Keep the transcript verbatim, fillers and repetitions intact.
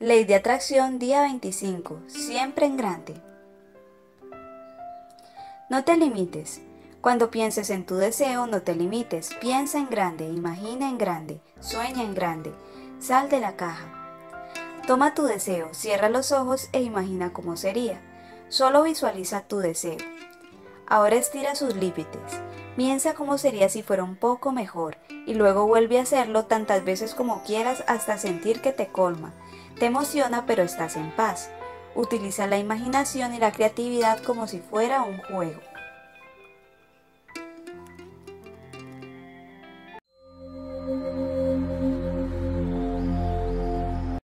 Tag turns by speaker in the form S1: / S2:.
S1: Ley de atracción día veinticinco. Siempre en grande. No te limites. Cuando pienses en tu deseo, no te limites. Piensa en grande, imagina en grande, sueña en grande. Sal de la caja. Toma tu deseo, cierra los ojos e imagina cómo sería. Solo visualiza tu deseo. Ahora estira sus límites. Piensa cómo sería si fuera un poco mejor y luego vuelve a hacerlo tantas veces como quieras hasta sentir que te colma. Te emociona, pero estás en paz. Utiliza la imaginación y la creatividad como si fuera un juego.